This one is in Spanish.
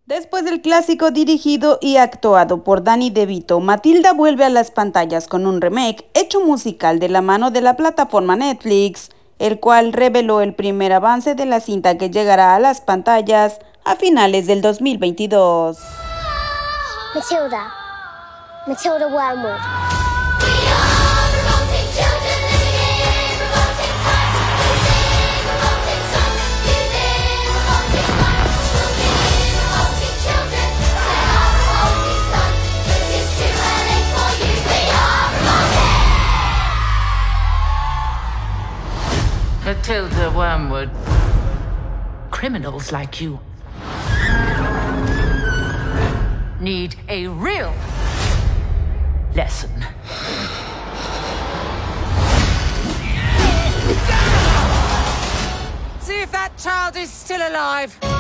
Después del clásico dirigido y actuado por Danny DeVito, Matilda vuelve a las pantallas con un remake hecho musical de la mano de la plataforma Netflix, el cual reveló el primer avance de la cinta que llegará a las pantallas a finales del 2022. Matilda Wormwood. Matilda Wormwood. Criminals like you need a real lesson. See if that child is still alive.